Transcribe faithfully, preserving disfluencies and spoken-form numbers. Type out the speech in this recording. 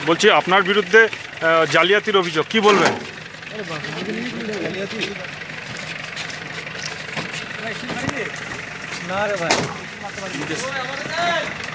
বলছি আপনার বিরুদ্ধে জালিয়াতির অভিযোগ, কি বলবেন? না রে ভাই